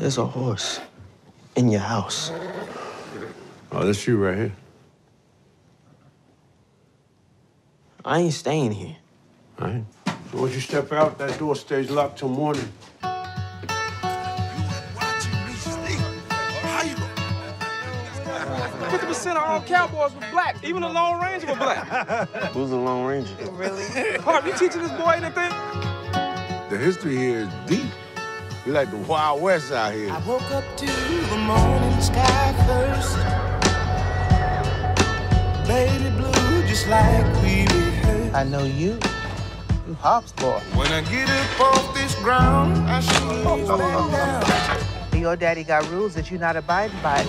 There's a horse in your house. Oh, that's you right here. I ain't staying here. All right. So once you step out, that door stays locked till morning. Of all cowboys were black. Even the Lone Ranger was black. Who's the Lone Ranger? Really? Harp, you teaching this boy anything? The history here is deep. We like the Wild West out here. I woke up to the morning sky first. Baby blue, just like we rehearsed. I know you. You Hop's boy. When I get up off this ground, I should back down. Your daddy got rules that you're not abiding by.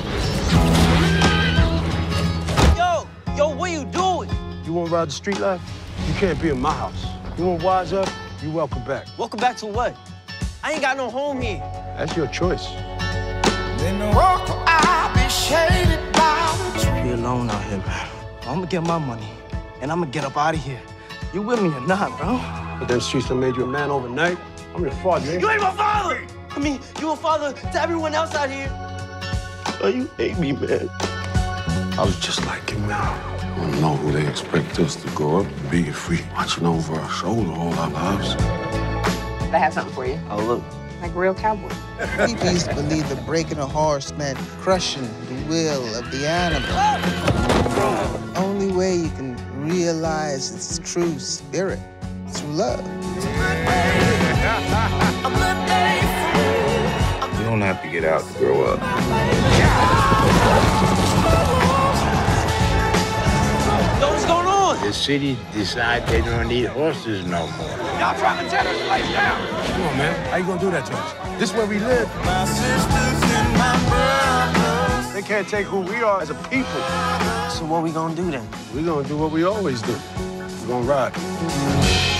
Yo, what you doing? You want to ride the street life? You can't be in my house. You want to wise up? You welcome back. Welcome back to what? I ain't got no home here. That's your choice. Then the rock I'll be shaded by the tree. Be alone out here, man. I'm gonna get my money, and I'm gonna get up out of here. You with me or not, bro? But them streets done made you a man overnight. I'm your father. You ain't my father! I mean, you a father to everyone else out here. Oh, you hate me, man. I was just like you, man. I don't know who they expect us to grow up and be if we watching over our shoulder all our lives. I have something for you. Oh, look. Like a real cowboy. People used to believe that breaking a horse meant crushing the will of the animal. The only way you can realize its true spirit is through love. You don't have to get out to grow up. Yo, what's going on? The city decide they don't need horses no more. Y'all trying to tear this place down. Come on, man. How you gonna do that to us? This is where we live. My sisters and my brothers. They can't take who we are as a people. So what we gonna do then? We're gonna do what we always do. We're gonna ride.